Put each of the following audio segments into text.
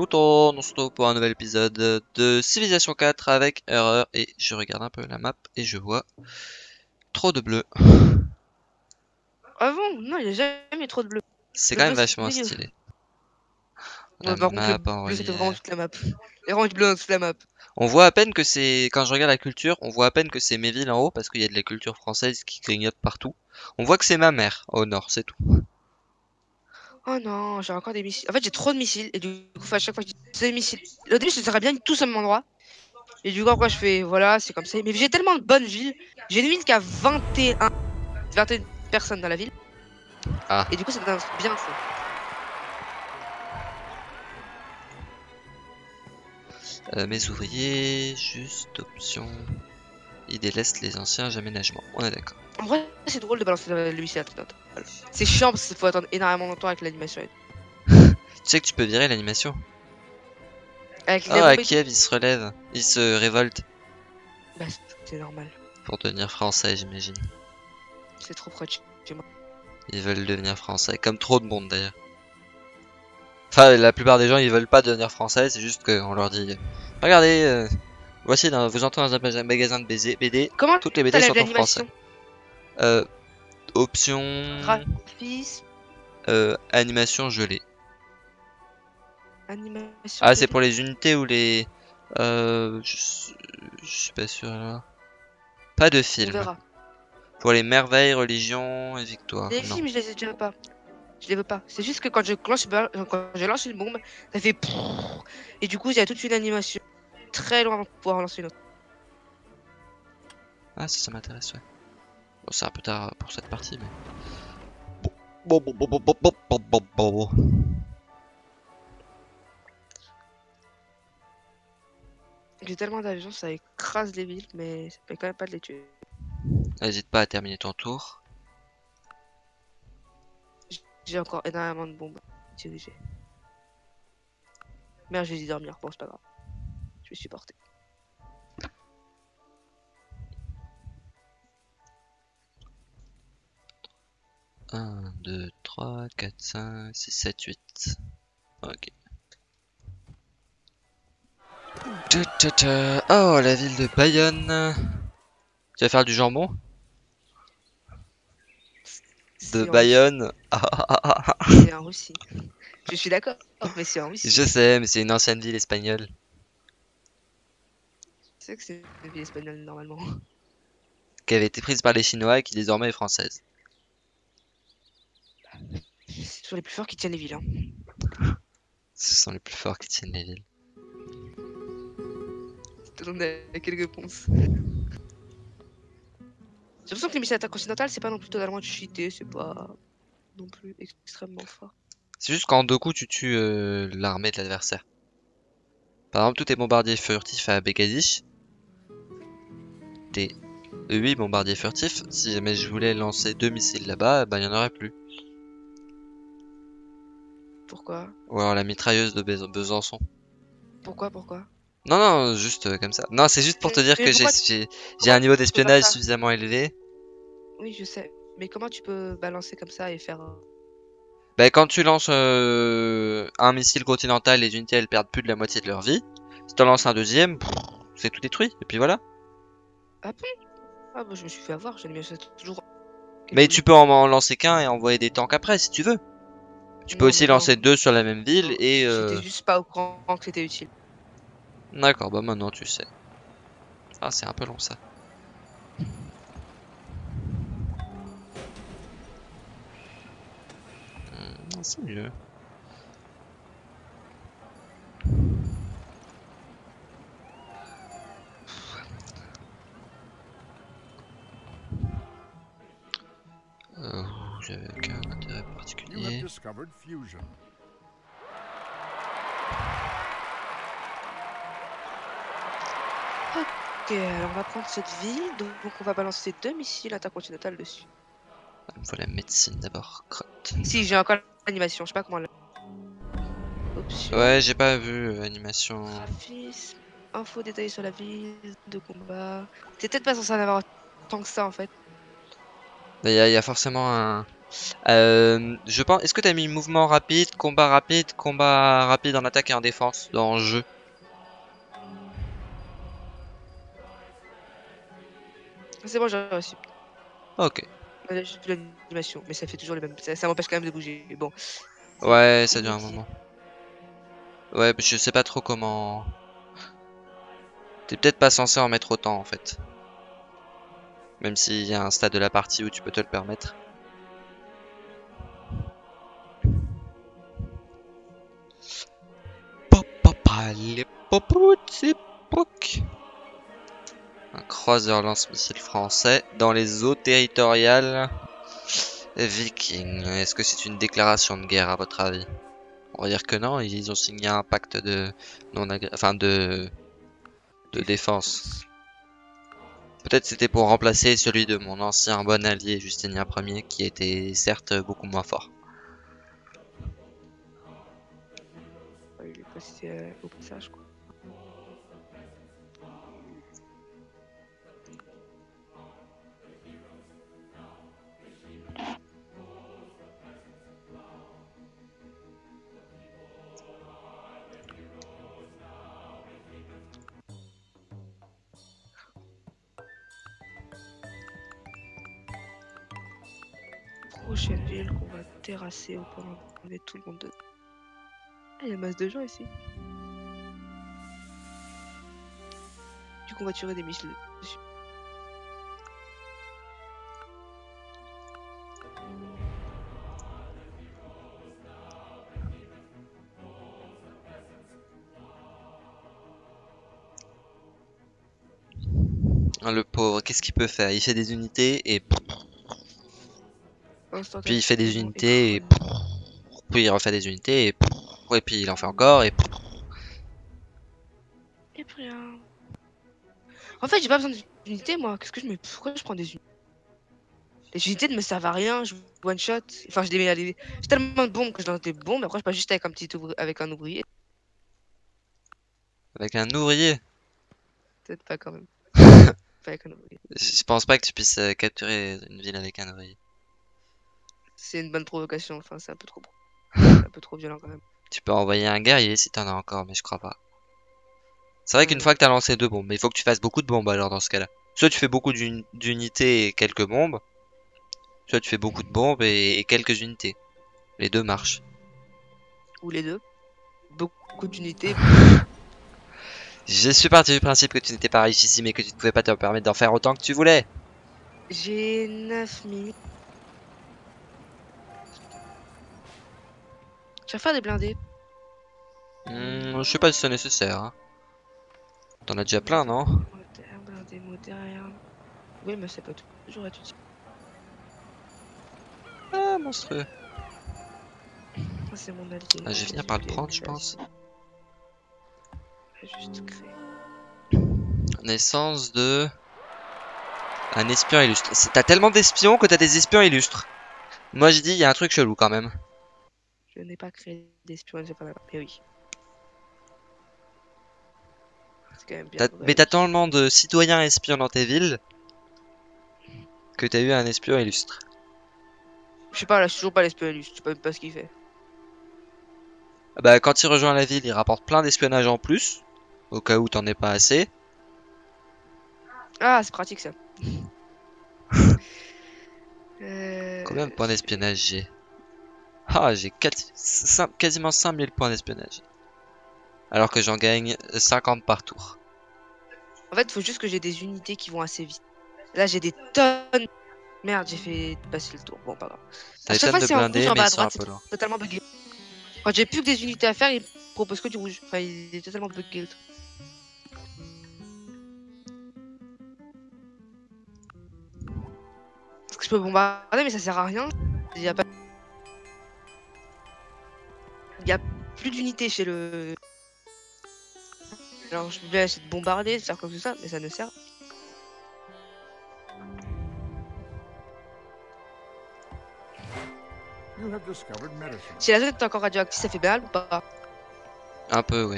tout le monde, on se retrouve pour un nouvel épisode de Civilization 4 avec Erreur et je regarde un peu la map et je vois trop de bleu. Ah bon? Non, il n'y a jamais trop de bleu. C'est Le quand même bleu, c'est vachement dégueu. stylé. La Ouais, par contre, le map en bleu, ça fait vraiment relief. toute la map. Il y a vraiment du bleu dans toute la map. On voit à peine que c'est, quand je regarde la culture, on voit à peine que c'est mes villes en haut parce qu'il y a de la culture française qui clignote partout. On voit que c'est ma mère au nord, c'est tout. Oh non, j'ai encore des missiles. En fait, j'ai trop de missiles. Et du coup, à chaque fois, je dis c'est des missiles. Au début, je serais bien tous au même endroit. Et du coup, après, je fais voilà, c'est comme ça. Mais j'ai tellement de bonnes villes. J'ai une ville qui a 21 personnes dans la ville. Ah, Et du coup, ça donne bien ça. mes ouvriers, juste option. Ils délaissent les anciens aménagements. On est d'accord. En vrai, c'est drôle de balancer le missile à toute note. C'est chiant parce qu'il faut attendre énormément longtemps avec l'animation. Tu sais que tu peux virer l'animation. Avec les Ah, à bombes et tout. Kiev, ils se relèvent. Ils se révoltent Bah, c'est normal. pour devenir français, j'imagine. C'est trop proche de chez moi. Ils veulent devenir français, comme trop de monde d'ailleurs. Enfin, la plupart des gens, ils veulent pas devenir français, c'est juste qu'on leur dit regardez, voici, vous entrez dans un magasin de BD, Comment toutes les BD t'enlèves sont en français. l'animation? Euh, option Graphisme, animation gelée. animation Ah, c'est pour gelée. les unités ou les. Je suis pas sûr là. Pas de On film. verra. Pour les merveilles, religion et victoire. Les Non. films, je les ai déjà pas. Je les veux pas. C'est juste que quand je lance une bombe, ça fait prrrr. Et du coup, il y a toute une animation très loin pour pouvoir lancer une autre. Ah, ça m'intéresse, ouais. Bon, c'est un peu tard pour cette partie, mais. Bon. J'ai tellement d'avions, ça écrase les villes, mais ça fait quand même pas de les tuer. N'hésite pas à terminer ton tour. J'ai encore énormément de bombes dirigées. Merde, j'ai dû dormir. Bon, c'est pas grave. Je vais supporter. Un, 2, 3, 4, 5, 6, 7, 8. Ok. Oh, la ville de Bayonne. Tu vas faire du jambon? De C'est en Russie. Bayonne. C'est en Russie. Je suis d'accord, mais c'est en Russie. Je sais, mais c'est une ancienne ville espagnole. Tu sais que c'est une ville espagnole normalement. Qui avait été prise par les Chinois et qui désormais est française. C'est toujours les plus forts qui tiennent les villes. Hein. Ce sont les plus forts qui tiennent les villes. Je te donne quelques réponses. J'ai l'impression que les missiles intercontinentales, c'est pas non plus totalement cheaté, c'est pas non plus extrêmement fort. C'est juste qu'en deux coups, tu tues l'armée de l'adversaire. Par exemple, tous tes bombardiers furtifs à Begazish, tes 8 bombardiers furtifs, si jamais je voulais lancer 2 missiles là-bas, bah il y en aurait plus. Pourquoi? Ou alors la mitrailleuse de Besançon. Pourquoi? Non, non, juste comme ça. Non, c'est juste pour te dire Mais que pourquoi, j'ai un niveau tu peux faire d'espionnage ça? suffisamment élevé. Oui, je sais. Mais comment tu peux balancer comme ça et faire... Bah, quand tu lances un missile continental, les unités elles perdent plus de la moitié de leur vie. Si t'en lances un deuxième, c'est tout détruit. Et puis voilà. Ah bon? Ah bah je me suis fait avoir, j'ai mis ça toujours... Quel Mais tu boulot. peux en lancer qu'un et envoyer des tanks après si tu veux. Tu peux Non, aussi mais non. lancer deux sur la même ville et J'étais juste pas au courant que c'était utile. d'accord, bah maintenant tu sais. Ah, c'est un peu long ça. Non, c'est mieux. J'avais aucun intérêt You have particulier. discovered fusion. Ok, alors on va prendre cette ville, donc on va balancer 2 missiles intercontinentales dessus. Il me faut la médecine d'abord. Crotte. Si, j'ai encore l'animation, je sais pas comment... Option, Ouais, j'ai pas vu animation. graphisme, info détaillée sur la ville, de combat... T'es peut-être pas censé en avoir tant que ça en fait. Bah, y a forcément Je pense. Est-ce que t'as mis mouvement rapide, combat rapide en attaque et en défense dans le jeu? C'est bon, j'ai reçu. Ok. Là, j'ai plus l'animation, mais ça fait toujours les mêmes. Ça m'empêche quand même de bouger. Bon, c'est Ouais, ça dure un inutile. moment. Ouais, je sais pas trop comment. T'es peut-être pas censé en mettre autant en fait. Même s'il y a un stade de la partie où tu peux te le permettre. Un croiseur lance-missile français dans les eaux territoriales vikings. Est-ce que c'est une déclaration de guerre à votre avis? On va dire que non, ils ont signé un pacte de non enfin de défense. Défense. Peut-être c'était pour remplacer celui de mon ancien bon allié Justinien Ier qui était certes beaucoup moins fort. Ouais, il est passé au passage, quoi. Prochaine ville qu'on va terrasser au point d'enlever tout le monde de. Ah, il y a masse de gens ici. Du coup, on va tirer des missiles dessus. Le pauvre, qu'est-ce qu'il peut faire? Il fait des unités et puis il fait des Instantanément unités et écrasé. puis il refait des unités et puis il en fait encore et Et puis rien. En fait, j'ai pas besoin d'unités, moi. Qu'est-ce que je me. Pourquoi je prends des unités? Les unités ne me servent à rien. Je one shot. Enfin, je les mets à des. J'ai tellement de bombes que je lance des bombes. Après, je passe juste avec avec un ouvrier. avec un ouvrier. Peut-être pas quand même. Pas avec un ouvrier. Je pense pas que tu puisses capturer une ville avec un ouvrier. C'est une bonne provocation. Enfin, c'est un peu trop. C'est un peu trop violent quand même. Tu peux envoyer un guerrier si t'en as encore, mais je crois pas. C'est vrai qu'une fois Non. que t'as lancé deux bombes, mais il faut que tu fasses beaucoup de bombes alors dans ce cas-là. Soit tu fais beaucoup d'unités et quelques bombes, soit tu fais beaucoup de bombes et quelques unités. Les deux marchent. Ou les deux. Beaucoup d'unités. Je suis parti du principe que tu n'étais pas richissime et que tu ne pouvais pas te permettre d'en faire autant que tu voulais. J'ai 9000. Je vais faire des blindés. Je sais pas si c'est nécessaire. Hein. T'en as déjà plein, non? Blindés modernes. Oui, mais ça peut toujours être utile. Ah, monstrueux. Ça, c'est mon allié. Ah, je vais Ok, finir j'ai par le oublié. prendre, je pense. Je vais juste créer. Naissance de... Un espion illustre. T'as tellement d'espions que t'as des espions illustres. Moi, je dis, il y a un truc chelou quand même. Je n'ai pas créé d'espion, j'ai pas là. Mais oui. C'est quand même bien Mais vrai t'as aussi. tellement de citoyens espions dans tes villes que t'as eu un espion illustre. Je sais pas, là, je suis toujours pas l'espion, je sais pas même pas ce qu'il fait. Ah bah, quand il rejoint la ville, il rapporte plein d'espionnage en plus. Au cas où t'en aies pas assez. Ah, c'est pratique ça. Combien de points Je vais. d'espionnage j'ai? Ah, j'ai quasiment 5000 points d'espionnage. Alors que j'en gagne 50 par tour. En fait, il faut juste que j'ai des unités qui vont assez vite. Là, j'ai des tonnes. Merde, j'ai fait passer le tour. Bon, pas grave. T'as À des chaque tonnes fois, de c'est en rouge blindés, en mais bas ils à sont un droite, c'est peu lents. totalement bugué. Quand j'ai plus que des unités à faire, il propose que du rouge. Enfin, il est totalement bugué le truc. Parce que je peux bombarder, mais ça sert à rien. Il y a, pas... il y a plus d'unités chez le. Alors, je vais essayer de bombarder, de faire quoi que ce soit, mais ça ne sert. Si la zone est encore radioactive, ça fait mal ou pas? Un peu, oui.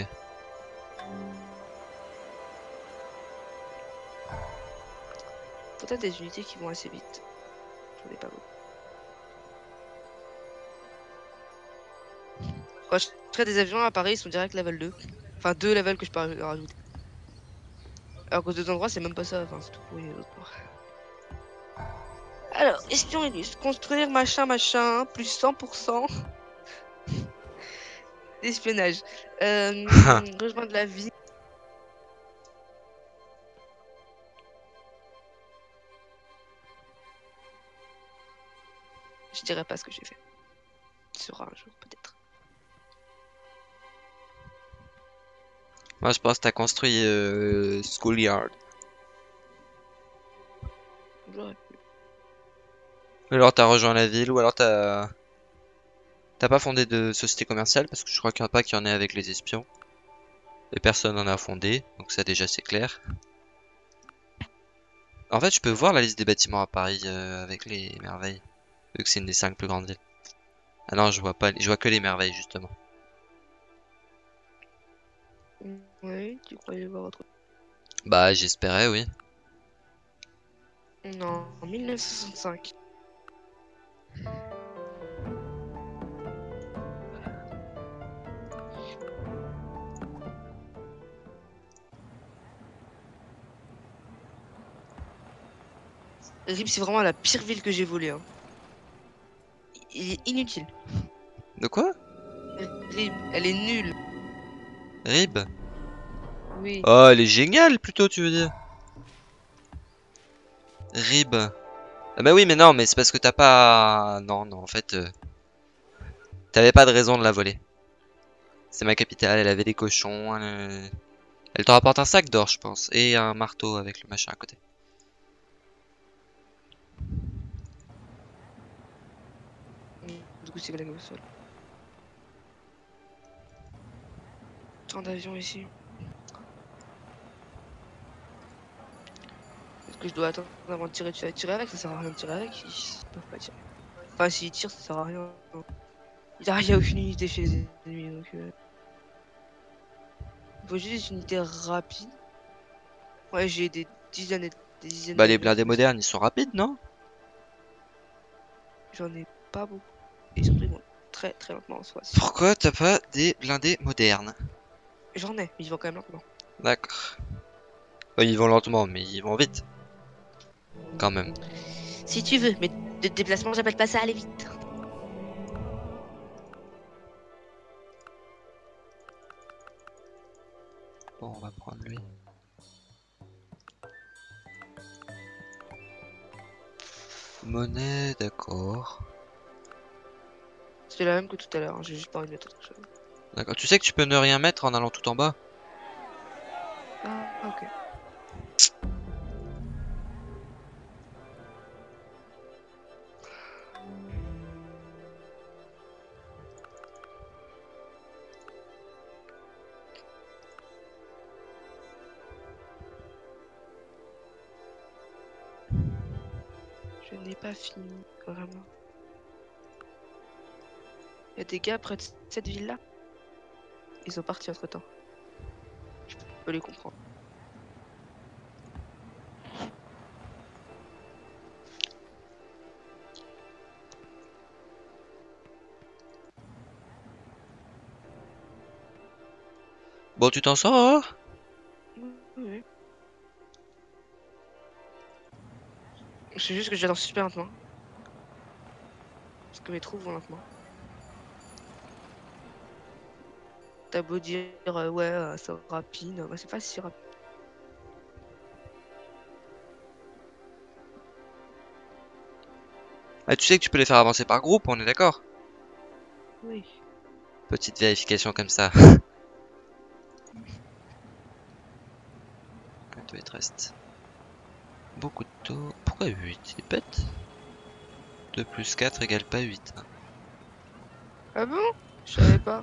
Peut-être des unités qui vont assez vite. J'en ai pas beaucoup. Quand je crée des avions à Paris, ils sont direct level 2. Enfin, 2 levels que je peux rajouter. Alors qu'aux deux endroits, c'est même pas ça. Enfin, c'est tout pourri les autres. Alors, espion illustre. Construire machin, plus 100% d'espionnage. Rejoindre la vie. Je dirais pas ce que j'ai fait. Tu sauras un jour, peut-être. Moi, je pense que t'as construit Schoolyard. J'aurais pu. Ou alors t'as rejoint la ville, ou alors t'as pas fondé de société commerciale, parce que je crois qu'il n'y en a pas qui en ait avec les espions. Et personne n'en a fondé, donc ça déjà c'est clair. En fait, je peux voir la liste des bâtiments à Paris avec les merveilles, vu que c'est une des 5 plus grandes villes. Ah non, je vois pas, je vois que les merveilles justement. Oui, tu croyais voir autre chose. Bah, j'espérais, oui. Non, en 1965. Rip, c'est vraiment la pire ville que j'ai volée. Hein. Il est inutile. De quoi? Rip, elle est nulle. Rib? Oui. Oh, elle est géniale plutôt, tu veux dire? Rib. Ah bah oui, mais non, mais c'est parce que t'as pas... Non, non, en fait, t'avais pas de raison de la voler. C'est ma capitale, elle avait des cochons, elle te rapporte un sac d'or, je pense, et un marteau avec le machin à côté. Du coup, c'est que la au sol. Tant d'avions ici. Est-ce que je dois attendre avant de tirer? Tu vas tirer avec? Ça sert à rien de tirer avec. Ils peuvent pas tirer. Enfin, s'ils tirent, ça sert à rien. Il n'y a aucune unité chez les ennemis. Donc, il faut juste une unité rapide. Ouais, j'ai des dizaines et des dizaines Bah les d'avions. blindés modernes, ils sont rapides, non? J'en ai pas beaucoup. Et surtout, ils vont très très lentement en soi. Pourquoi t'as pas des blindés modernes? J'en ai, mais ils vont quand même lentement. D'accord. Ils vont lentement, mais ils vont vite. Quand même. Si tu veux, mais de déplacement, j'appelle pas ça aller vite. Bon, on va prendre lui. Monnaie, d'accord. C'est la même que tout à l'heure, hein, j'ai juste pas envie de mettre autre chose. D'accord. Tu sais que tu peux ne rien mettre en allant tout en bas? Ah, ok. Je n'ai pas fini, vraiment. Il y a des gars près de cette ville-là. Ils sont partis entre temps. Je peux les comprendre. Bon, tu t'en sors, hein? Oui. C'est juste que j'adore super lentement. Parce que mes trous vont lentement. T'as beau dire ouais, c'est rapide, bah, c'est pas si rapide. Ah, tu sais que tu peux les faire avancer par groupe, on est d'accord? Oui. Petite vérification comme ça. Un, deux, il te reste beaucoup de taux. Pourquoi 8? Il est bête. 2 plus 4 égale pas 8. Hein. Ah bon? Je savais pas.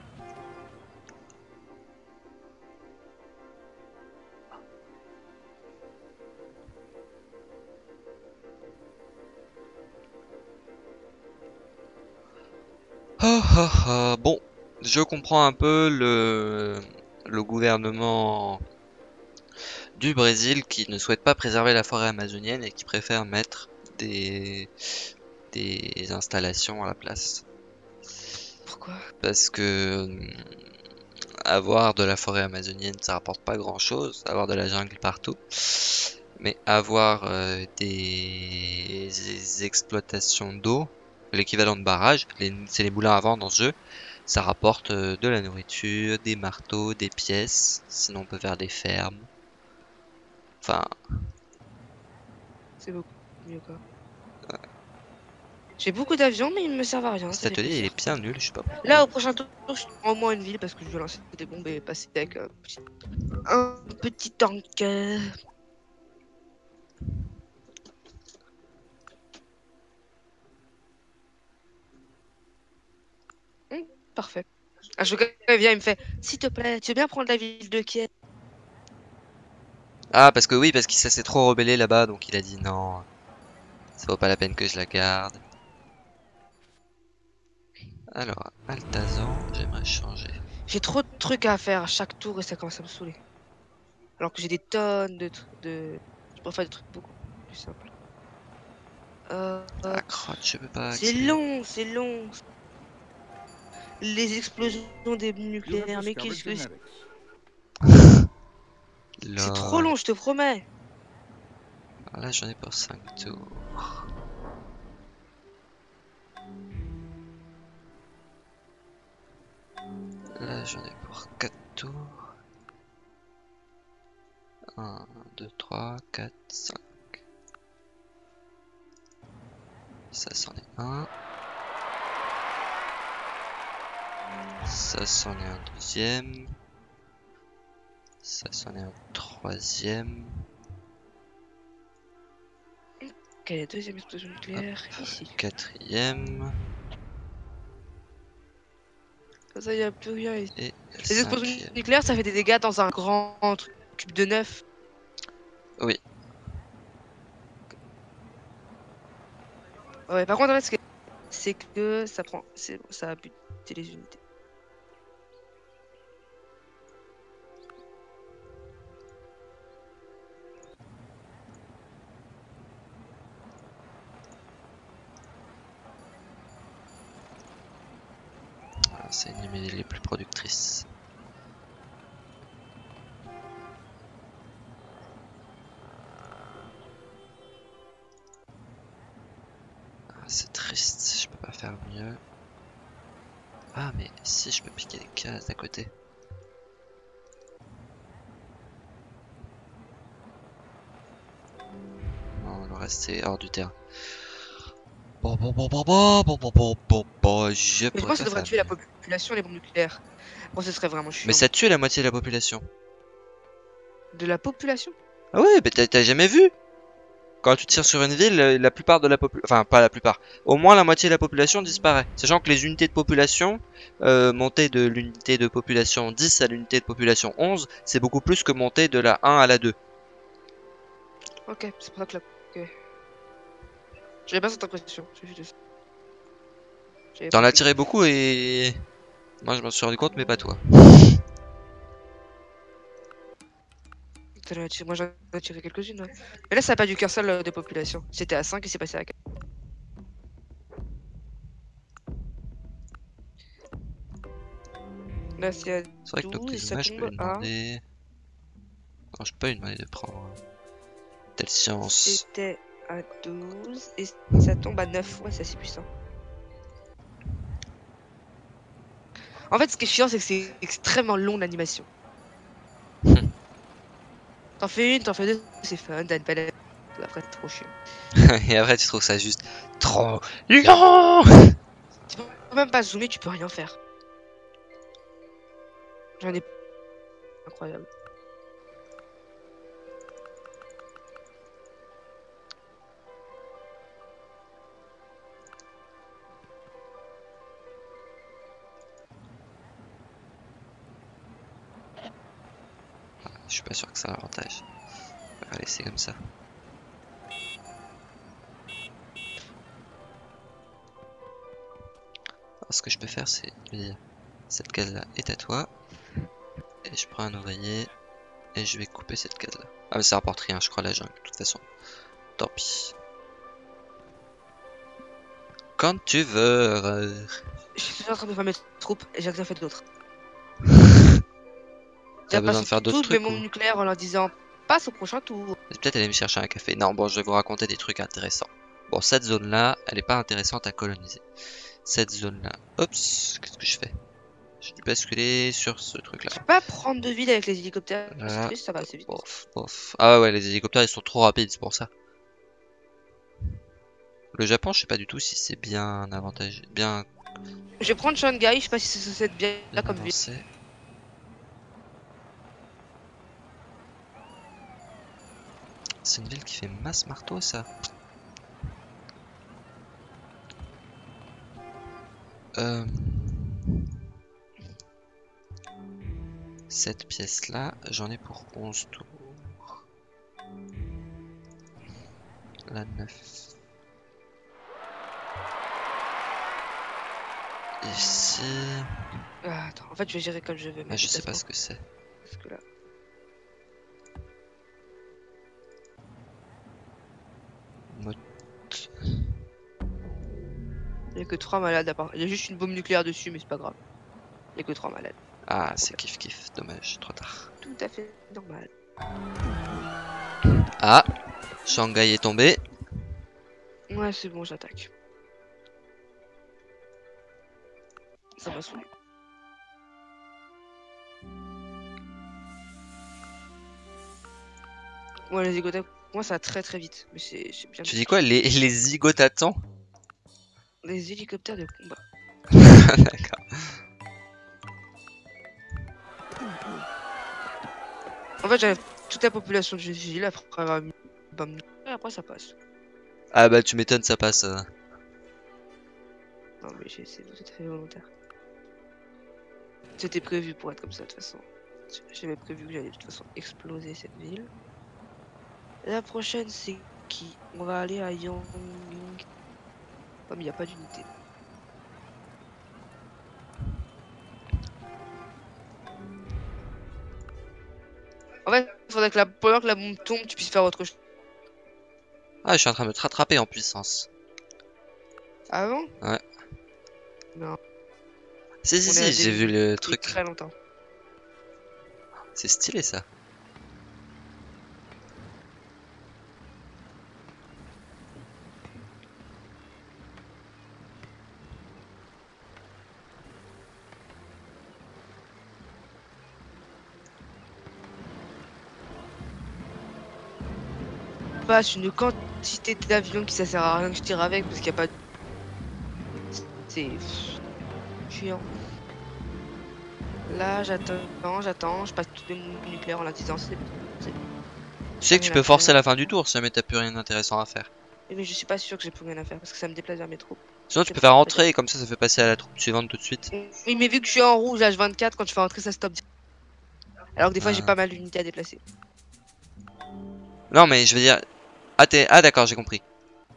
Ah, ah, ah. Bon, je comprends un peu le gouvernement du Brésil qui ne souhaite pas préserver la forêt amazonienne et qui préfère mettre des installations à la place. Pourquoi? Parce que avoir de la forêt amazonienne, ça rapporte pas grand-chose. Avoir de la jungle partout. Mais avoir des exploitations d'eau, l'équivalent de barrages, c'est les moulins à vent dans ce jeu, ça rapporte de la nourriture, des marteaux, des pièces. Sinon on peut faire des fermes. Enfin, C'est beaucoup mieux quoi. J'ai beaucoup d'avions, mais ils me servent à rien, cet ça fait atelier il plaisir. est bien nul, je sais pas pourquoi. Là, au prochain tour, je prends au moins une ville parce que je vais lancer des bombes et passer avec un petit tank. Parfait. Ah, je vient, il me fait, s'il te plaît, tu veux bien prendre la ville de Kiev? Ah parce que oui, parce qu'il s'est trop rebellé là-bas, donc il a dit non, ça vaut pas la peine que je la garde. Alors, Altazan, j'aimerais changer. J'ai trop de trucs à faire à chaque tour et ça commence à me saouler. Alors que j'ai des tonnes de trucs de. Je préfère des trucs beaucoup plus simples. Ah crotte, je peux pas C'est accélérer. long, c'est long. Les explosions des bombes nucléaires, mais qu'est-ce que c'est? C'est trop Lol. long, je te promets. Là j'en ai pour 5 tours. Là j'en ai pour 4 tours. 1, 2, 3, 4, 5. Ça c'en est un. Ça c'en est un deuxième. Ça c'en est un troisième. Ok, deuxième explosion nucléaire, ici. Quatrième. Comme ça, il n'y a plus rien ici. Et Les explosions cinquième. nucléaires, ça fait des dégâts dans un grand truc cube de 9. Oui. Ouais, par contre, en fait, c'est que ça prend. Ça a buté les unités. C'est une des les plus productrices. C'est triste, je peux pas faire mieux. Ah mais si, je peux piquer les cases d'à côté. Non, le reste c'est hors du terrain. Bon, je Mais je pourrais pense que ça pas devrait faire tuer la mieux. population, les bombes nucléaires. Bon, ce serait vraiment Mais chiant. ça tue la moitié de la population. De la population? Ah ouais, mais t'as jamais vu? Quand tu tires sur une ville, la plupart de la population, enfin pas la plupart, au moins la moitié de la population disparaît. Sachant que les unités de population, monter de l'unité de population 10 à l'unité de population 11, c'est beaucoup plus que monter de la 1 à la 2. Ok, c'est pour ça que la. Ok. J'avais pas cette impression. J'ai vu de ça. J'avais T'en pas as fait tiré gaffe. beaucoup et moi je m'en suis rendu compte, mais pas toi. Moi, j'en ai tiré quelques-unes. Ouais. Mais là, ça n'a pas dû qu'un seul de population. C'était à 5 et c'est passé à 4. Là, c'est à C'est vrai que 12 et ça Noctezuma, je peux tombe lui à. demander. Non, je peux pas lui demander de prendre telle science. C'était à 12 et ça tombe à 9. Ouais, c'est assez puissant. En fait, ce qui est chiant, c'est que c'est extrêmement long l'animation. T'en fais une, t'en fais deux, c'est fun, t'as une palette. Après, c'est trop chiant. Et après, tu trouves ça juste trop long. Tu peux même pas zoomer, tu peux rien faire. J'en ai. Incroyable. Je suis pas sûr que ça a l'avantage. On va laisser comme ça. Alors, ce que je peux faire, c'est lui dire cette case-là est à toi. Et je prends un ouvrier et je vais couper cette case-là. Ah, mais ça rapporte rien, je crois, la jungle, de toute façon. Tant pis. Quand tu veux. Je suis toujours en train de faire mes troupes et j'ai rien fait d'autre. T'as J'ai besoin de passé faire d'autres toutes mes trucs bombes ou... nucléaires en leur disant passe au prochain tour. Peut-être aller me chercher un café. Non, bon, je vais vous raconter des trucs intéressants. Bon, cette zone-là, elle est pas intéressante à coloniser. Cette zone-là, oups, qu'est-ce que je fais? Je dû basculer sur ce truc-là. Je peux pas prendre de ville avec les hélicoptères. C'est Là, triste, ça va assez vite. bof, bof. Ah ouais, les hélicoptères, ils sont trop rapides, c'est pour ça. Le Japon, je sais pas du tout si c'est bien avantageux, bien Je vais prendre Shanghai, je sais pas si c'est bien là comme ville. avancé. C'est une ville qui fait masse marteau, ça. Euh... Cette pièce-là, j'en ai pour 11 tours. La 9. Ici... Ah, attends, en fait, je vais gérer comme je veux. Ah, je sais pas ce que c'est. Parce que là... Mot- Il y a que 3 malades à part. Il y a juste une bombe nucléaire dessus, mais c'est pas grave. Il y a que 3 malades. Ah, c'est kiff kiff, dommage, trop tard. Tout à fait normal. Ah, Shanghai est tombé. Ouais, c'est bon, j'attaque. Ça m'a saoulé. Ouais, les hélicoptères, moi ça va très très vite. Mais c'est bien. Tu dis quoi, les zigotatons? Les hélicoptères de combat. D'accord. En fait, j'avais toute la population de ville après avoir mis une bombe nucléaire, et après ça passe. Ah bah tu m'étonnes, ça passe. Non, mais c'est tout à fait volontaire. C'était prévu pour être comme ça de toute façon. J'avais prévu que j'allais de toute façon exploser cette ville. La prochaine, c'est qui? On va aller à Yongning. Oh, mais il n'y a pas d'unité. En fait, il faudrait que pendant que la bombe tombe, tu puisses faire autre chose. Ah, je suis en train de me rattraper en puissance. Ah bon? Ouais. Non. Si, si, On est à si, j'ai vu le truc. très longtemps. C'est stylé ça. Passe une quantité d'avions qui ça sert à rien que je tire avec parce qu'il n'y a pas de... C'est chiant. Là, j'attends, je passe toutes les bombes nucléaires en la disant c'est... Tu sais que tu peux forcer la fin du tour si jamais t'as plus rien d'intéressant à faire. Mais je suis pas sûr que j'ai plus rien à faire parce que ça me déplace vers mes troupes. Sinon tu peux faire rentrer et comme ça fait passer à la troupe suivante tout de suite. Oui, mais vu que je suis en rouge H24, quand je fais rentrer ça stoppe. Alors que des fois j'ai Ah. pas mal d'unités à déplacer. Non mais je veux dire... Ah, ah d'accord, j'ai compris.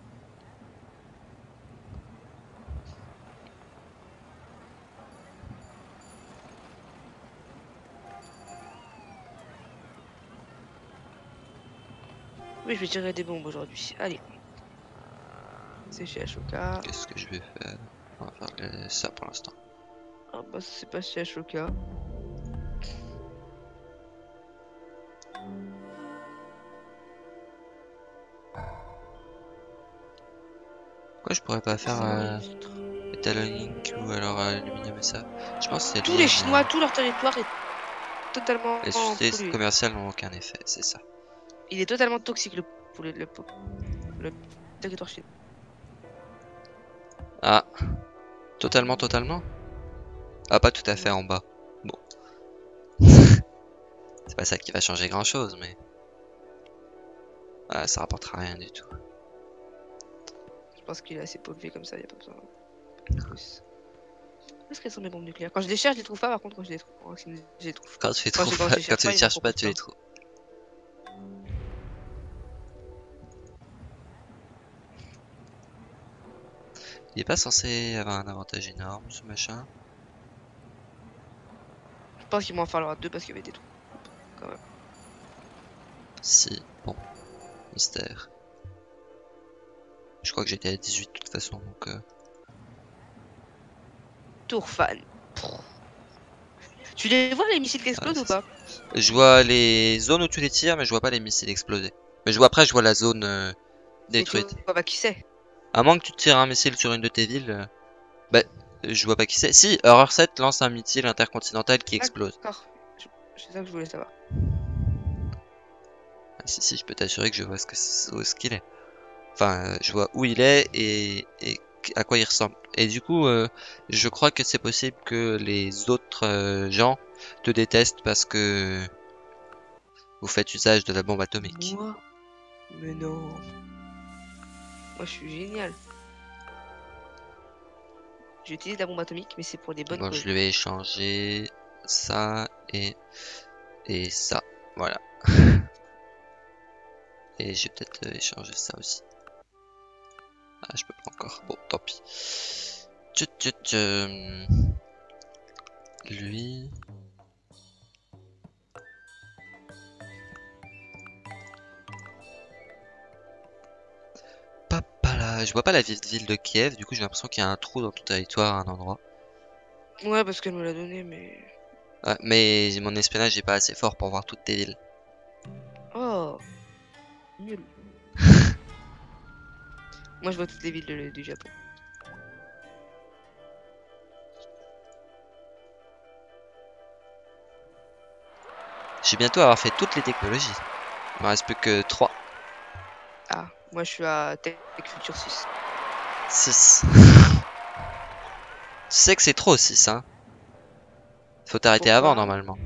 Oui, je vais tirer des bombes aujourd'hui. Allez. C'est chez Ashoka. Qu'est-ce que je vais faire? On va faire ça pour l'instant. Ah bah c'est pas chez Ashoka. Pourquoi je pourrais pas faire Metal ou alors aluminium et ça? Je pense que c'est Tous les Chinois, tout leur territoire est totalement les sociétés pollué. commerciales n'ont aucun effet, c'est ça. Il est totalement toxique le territoire chinois. Ah, totalement? Ah, pas tout à fait en bas. Bon. C'est pas ça qui va changer grand chose, mais... Ah, ça rapportera rien du tout. Je pense qu'il est assez pollué comme ça, il n'y a pas besoin de plus. Où est-ce qu'elles sont mes bombes nucléaires? Quand je les cherche, je les trouve pas, par contre quand je les trouve, je les trouve. Quand tu les Quand trouves je- pas, quand je les quand tu les cherche cherches pas, pas, tu les trouves. Il est pas censé avoir un avantage énorme, ce machin. Je pense qu'il m'en falloir deux parce qu'il y avait des trous. Quand même. Si, bon. Mystère. Je crois que j'étais à 18 de toute façon, donc... Tourfan. Tu les vois les missiles qui explosent ou pas? Je vois les zones où tu les tires, mais je vois pas les missiles exploser. Mais après, je vois la zone détruite. Tu vois pas qui c'est? À moins que tu tires un missile sur une de tes villes, bah, je vois pas qui c'est. Si, Horror 7 lance un missile intercontinental qui explose. D'accord. C'est ça que je voulais savoir. Ah, si, je peux t'assurer que je vois où est-ce qu'il est. Enfin, je vois où il est et à quoi il ressemble. Et du coup, je crois que c'est possible que les autres gens te détestent parce que vous faites usage de la bombe atomique. Moi? Mais non. Moi, je suis génial. J'utilise la bombe atomique, mais c'est pour des bonnes Bon, causes. je lui vais échanger ça et ça. Voilà. Et j'ai peut-être échangé ça aussi. Ah, je peux pas encore. Bon, tant pis. Lui. Papala. Je vois pas la ville de Kiev, du coup j'ai l'impression qu'il y a un trou dans ton territoire à un endroit. Ouais, parce qu'elle me l'a donné, mais... Ouais, mais mon espionnage est pas assez fort pour voir toutes tes villes. Oh, nul. Moi, je vois toutes les villes du Japon. Je vais bientôt avoir fait toutes les technologies. Il me reste plus que 3. Ah, moi, je suis à Tech Future 6. 6. Tu sais que c'est trop 6, hein. Faut t'arrêter avant Pourquoi? normalement.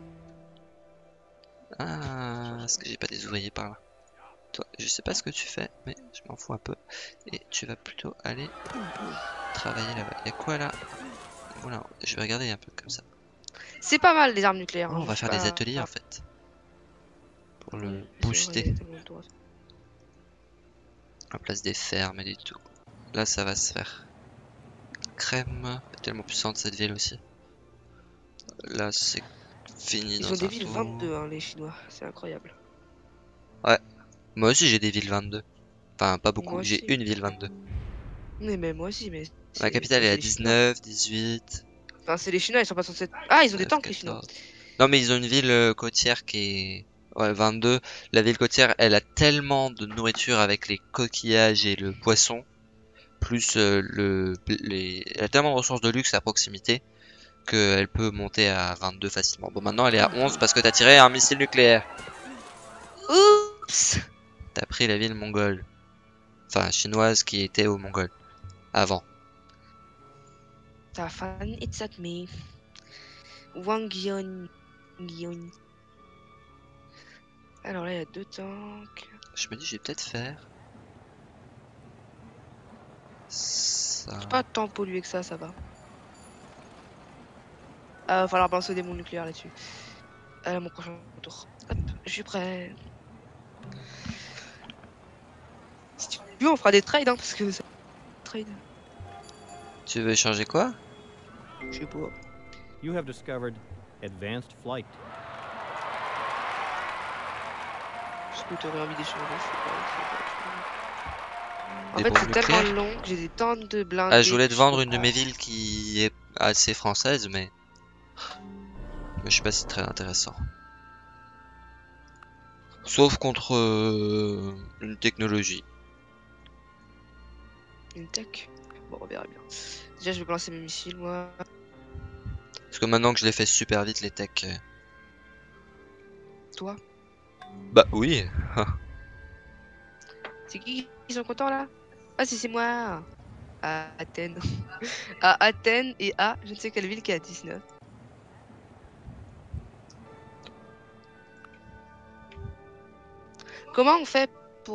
Ah, est-ce que j'ai pas des ouvriers par là? Toi, je sais pas ce que tu fais, mais je m'en fous un peu. Et tu vas plutôt aller travailler là-bas. Y'a quoi là? Voilà, je vais regarder un peu comme ça. C'est pas mal, les armes nucléaires. Oh, Hein, on va je faire suis des pas... ateliers en fait. Pour Oui, le c'est vrai, il y booster. a tellement de droits. À la place des fermes et du tout. Là, ça va se faire. Crème. Tellement puissante cette ville aussi. Là, c'est fini Ils ont dans des un villes tour. 22, hein, les Chinois. C'est incroyable. Ouais. Moi aussi, j'ai des villes 22. Enfin, pas Moi beaucoup. J'ai aussi. une ville 22. Mais moi aussi, mais La capitale c'est est à les Chinois. 19, 18, Enfin, c'est les Chinois, ils sont pas censés... Ah, ils ont des 13, tanks, les Chinois. 14. Non, mais ils ont une ville côtière qui est... Ouais, 22. La ville côtière, elle a tellement de nourriture avec les coquillages et le poisson. Plus elle a tellement de ressources de luxe à proximité qu'elle peut monter à 22 facilement. Bon, maintenant elle est à 11 parce que t'as tiré un missile nucléaire. Oups! T'as pris la ville mongole. Enfin, chinoise qui était aux Mongols. Avant. Ta fan, it's at me. Wang Yon. Alors là, il y a 2 tanks. Je me dis, je vais peut-être faire... ça... C'est pas tant pollué que ça va. Va falloir balancer des bombes nucléaires là-dessus. Mon prochain tour. Hop, je suis prêt. Si tu veux, on fera des trades, hein, parce que ça... Trade. Tu veux changer quoi? Je sais pas. You have discovered advanced flight. Est-ce que t'aurais envie d'échanger? Je sais pas. En Des fait, bombes c'est tellement nucléaires? long que j'ai des tonnes de blindés. Ah, je voulais te que vendre peux une de pas. mes villes qui est assez française, mais je sais pas si c'est très intéressant. Sauf contre une technologie. Une tech. Bon, on verra bien. Déjà, je vais balancer mes missiles, moi. Parce que maintenant que je les fais super vite, les techs. Toi. Bah oui. C'est qui sont contents là? Ah, si, c'est moi. À Athènes. À Athènes et à je ne sais quelle ville qui est à 19. Comment on fait pour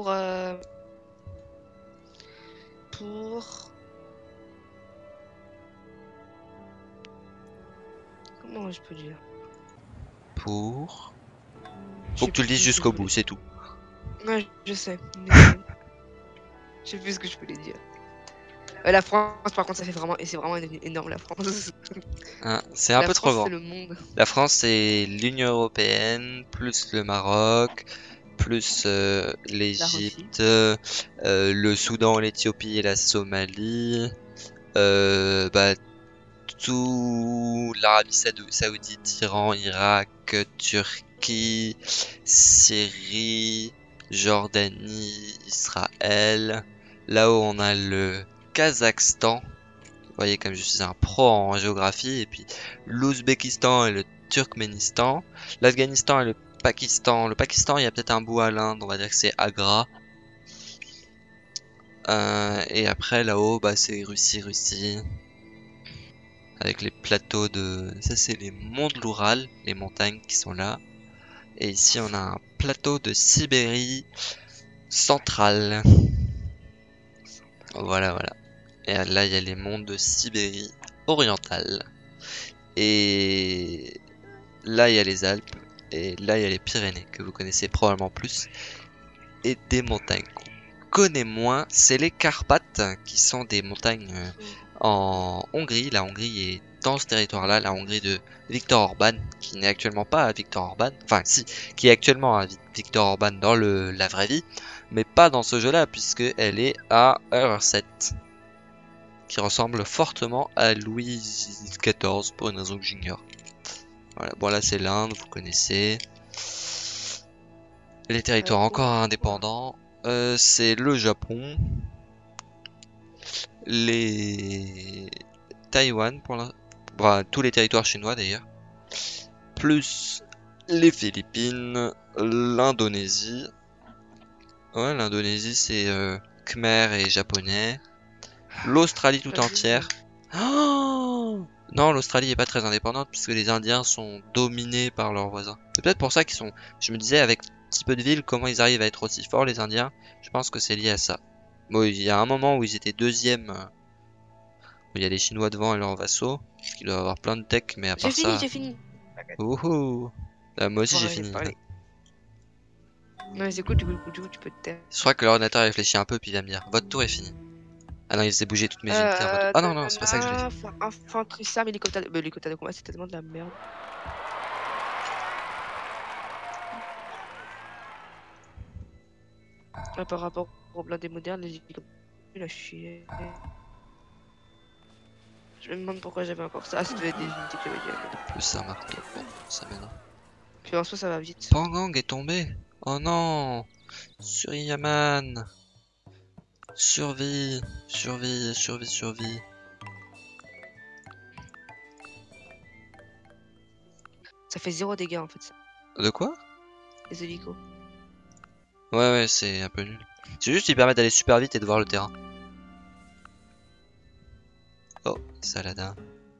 comment je peux dire? Pour... Je Faut sais que tu le plus dises ce que jusqu'au je voulais. bout, c'est tout. Ouais, je sais. Mais je sais plus ce que je voulais dire. La France, par contre, ça fait vraiment... Et c'est vraiment énorme, la France. Hein, c'est un La peu trop France, c'est grand. le monde. La France, c'est l'Union Européenne, plus le Maroc, plus l'Égypte, le Soudan, l'Éthiopie et la Somalie. Bah, tout l'Arabie Saoudite, Iran, Irak, Turquie, Syrie, Jordanie, Israël. Là-haut, on a le Kazakhstan. Vous voyez comme je suis un pro en géographie. Et puis l'Ouzbékistan et le Turkménistan. L'Afghanistan et le Pakistan. Le Pakistan, il y a peut-être un bout à l'Inde. On va dire que c'est Agra. Et après, là-haut, bah, c'est Russie. Avec les plateaux de... Ça, c'est les monts de l'Oural. Les montagnes qui sont là. Et ici, on a un plateau de Sibérie centrale. Voilà. Et là, il y a les monts de Sibérie orientale. Et là, il y a les Alpes. Et là, il y a les Pyrénées, que vous connaissez probablement plus. Et des montagnes qu'on connaît moins, c'est les Carpates, qui sont des montagnes en Hongrie. La Hongrie est dans ce territoire-là, la Hongrie de Viktor Orban, qui n'est actuellement pas à Viktor Orban. Enfin, si, qui est actuellement à Viktor Orban dans la vraie vie, mais pas dans ce jeu-là, puisque elle est à Eurset, qui ressemble fortement à Louis XIV pour une raison que j'ignore. Voilà, bon là c'est l'Inde, vous connaissez. Les territoires encore indépendants, c'est le Japon, les Taïwan pour tous les territoires chinois d'ailleurs, plus les Philippines, l'Indonésie. Ouais, l'Indonésie c'est Khmer et japonais. L'Australie tout entière. Oh non, l'Australie est pas très indépendante puisque les Indiens sont dominés par leurs voisins. C'est peut-être pour ça qu'ils sont... Je me disais avec si peu de villes, comment ils arrivent à être aussi forts les Indiens. Je pense que c'est lié à ça. Bon, il y a un moment où ils étaient deuxième. Où il y a les Chinois devant et leurs vassaux. Parce qu'ils doivent avoir plein de tech, mais à part ça... J'ai fini. Ouhou. Moi aussi j'ai Bon, fini. Non mais c'est cool, du coup tu peux te taire. Je crois que l'ordinateur réfléchit un peu puis il va me dire votre tour est fini. Ah non, il faisait bouger toutes mes unités en mode... Ah non, c'est pas ça que je voulais faire. Infanterie, SAM, hélicoptère... l'hélicoptère de combat, c'est tellement de la merde. Par rapport aux blindés modernes, les hélicoptères, la chier. Je me demande pourquoi j'avais encore ça. Ah, ça devait être des unités que j'avais déjà. Plus un marteau. Bon, ça m'aidera. Puis en soi, ça va vite. Pangang est tombé. Oh non. Suriyaman. Survie. Ça fait 0 dégâts en fait, ça. De quoi? Les hélicos. Ouais, c'est un peu nul. C'est juste qu'ils permettent d'aller super vite et de voir le terrain. Oh, Saladin.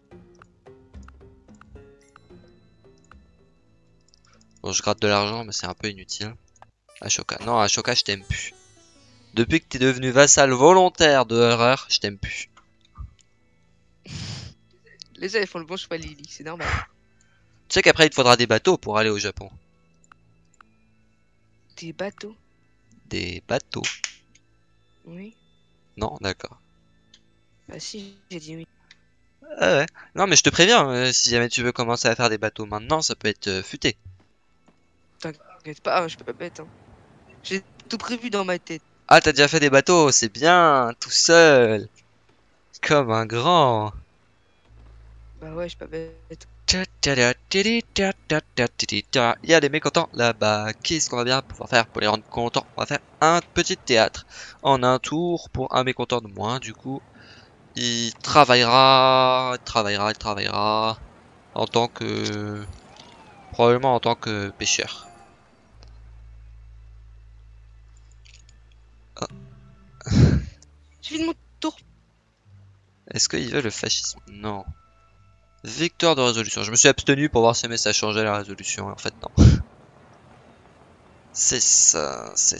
Bon, je gratte de l'argent, mais c'est un peu inutile. Ashoka. Non, Ashoka, je t'aime plus. Depuis que t'es devenu vassal volontaire de Horreur, je t'aime plus. Les gens, ils font le bon choix, Lily, c'est normal. Tu sais qu'après, il te faudra des bateaux pour aller au Japon. Des bateaux? Des bateaux? Oui. Non, d'accord. Bah si, j'ai dit oui. Ah ouais. Non, mais je te préviens, si jamais tu veux commencer à faire des bateaux maintenant, ça peut être futé. T'inquiète pas, je suis pas bête. Hein. J'ai tout prévu dans ma tête. Ah, t'as déjà fait des bateaux, c'est bien, tout seul. Comme un grand. Bah ouais, je suis pas bête. Il y a des mécontents là-bas. Qu'est-ce qu'on va bien pouvoir faire pour les rendre contents? On va faire un petit théâtre. En un tour pour un mécontent de moins. Du coup, il travaillera en tant que... Probablement en tant que pêcheur. Ah. J'ai fini mon tour. Est-ce qu'il veut le fascisme? Non. Victoire de résolution. Je me suis abstenu pour voir si ça changeait la résolution. En fait, non. C'est ça. C'est.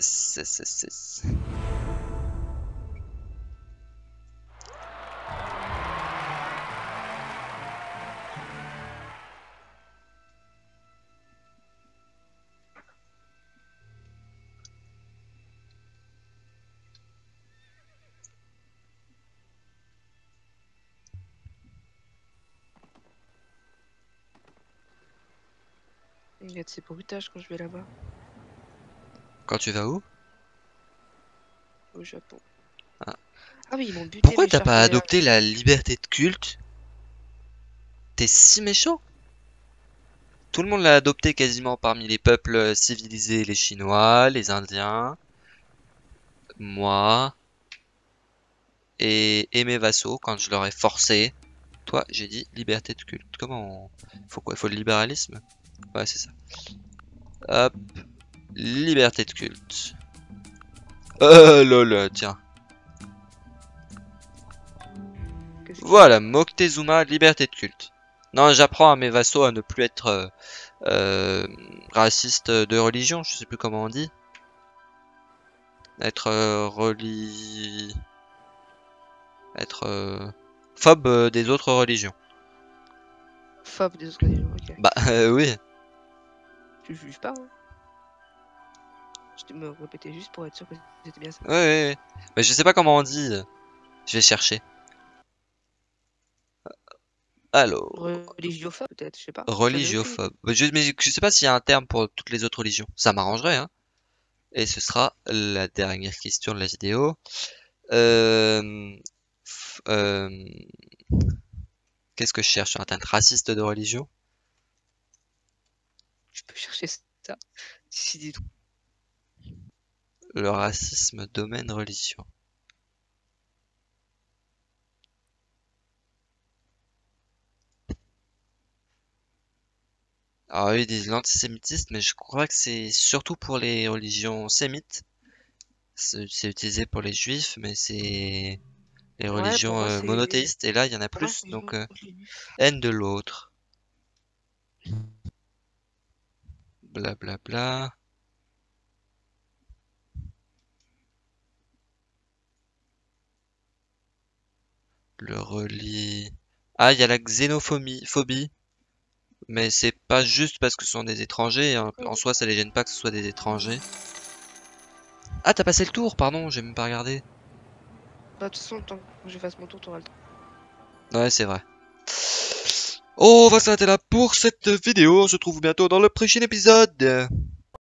Il y a de ces bruitages quand je vais là-bas, Quand tu vas où? au Japon. Ah. Ah oui, ils m'ont buté. Pourquoi mes t'as chars pas pèlerins. adopté la liberté de culte T'es si méchant? Tout le monde l'a adopté quasiment parmi les peuples civilisés, les Chinois, les Indiens, moi et mes vassaux quand je leur ai forcé. Toi, j'ai dit liberté de culte. Comment on... Faut quoi? Il faut le libéralisme? Ouais, c'est ça. Hop, liberté de culte. Lol, tiens. Qu'est-ce qu'il y a? Voilà, Moctezuma, liberté de culte. Non, j'apprends à mes vassaux à ne plus être racistes de religion, je sais plus comment on dit. Être être phobe des autres religions. Phobe des autres religions, ok. Bah oui. Tu juges pas, hein. Je te me répéter juste pour être sûr que c'était bien ça. Ouais, ouais, ouais. Mais je sais pas comment on dit. Je vais chercher. Alors, Religiophobe, peut-être, je sais pas. religiophobe. Mais je sais pas s'il y a un terme pour toutes les autres religions. Ça m'arrangerait, hein. Et ce sera la dernière question de la vidéo. Euh, euh, Qu'est-ce que je cherche sur Internet? Raciste de religion? Je peux chercher ça. Si, dis tout. Le racisme domaine religion. Alors ils disent l'antisémitisme, mais je crois que c'est surtout pour les religions sémites. C'est utilisé pour les juifs, mais c'est les Ouais, pour religions moi, c'est. monothéistes. Et là, il y en a Pour moi, plus, c'est donc juif. haine de l'autre. Blablabla. Bla, bla. Le relie. Ah, il y a la xénophobie. Mais c'est pas juste parce que ce sont des étrangers. En soi, ça les gêne pas que ce soit des étrangers. Ah, t'as passé le tour, pardon, j'ai même pas regardé. Bah, de toute façon, le temps que je fasse mon tour, t'auras le temps. Ouais, c'est vrai. Oh, on va s'arrêter là pour cette vidéo. On se retrouve bientôt dans le prochain épisode.